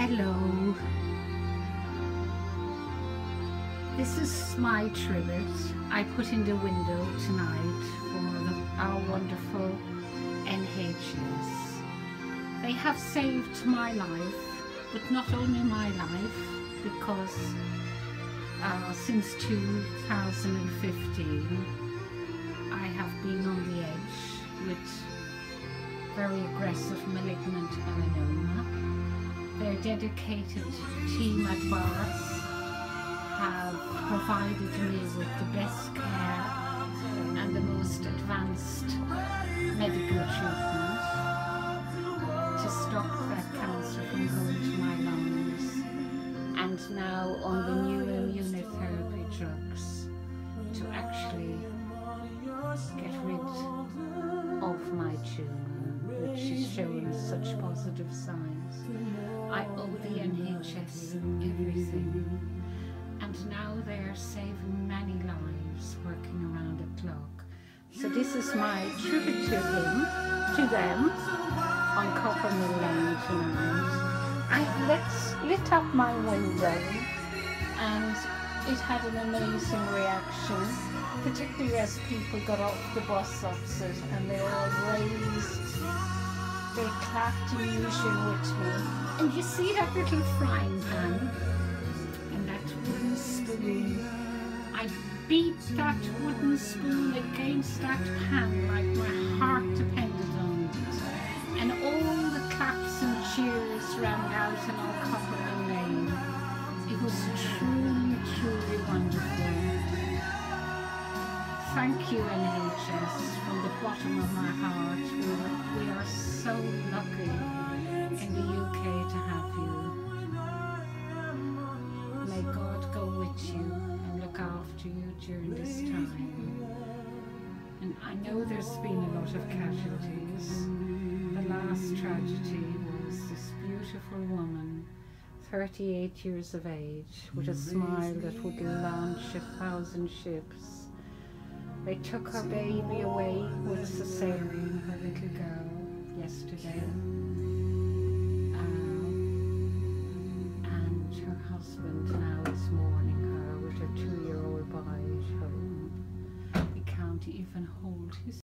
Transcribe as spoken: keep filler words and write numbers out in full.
Hello. This is my tribute I put in the window tonight for the, our wonderful N H S. They have saved my life, but not only my life, because uh, since two thousand fifteen I have been on the edge with very aggressive malignant melanoma. Their dedicated team at Bath have provided me with the best care and the most advanced medical treatment to stop that cancer from going to my lungs, and now on the new immunotherapy drugs to actually get rid of my tumour, which is showing such positive signs. I owe the N H S everything, and now they are saving many lives working around the clock. So this is my tribute to him, to them, on Coppermill Lane tonight. I lit, lit up my window, and it had an amazing reaction, particularly as people got off the bus opposite and they all raised, they clapped in unison with me. And you see that little frying pan and that wooden spoon? I beat that wooden spoon against that pan like my heart depended on it. And all the claps and cheers rang out in our Coppermill Lane. It was truly, truly wonderful. Thank you, N H S, from the bottom of my heart. We are, we are so lucky in the U K to have you. May God go with you and look after you during this time. And I know there's been a lot of casualties. The last tragedy was this beautiful woman, thirty-eight years of age, with a smile that would launch a thousand ships. They took her baby away with cesarean, her little girl, yesterday. Um, and her husband now is mourning her with her two-year-old boy at home. He can't even hold his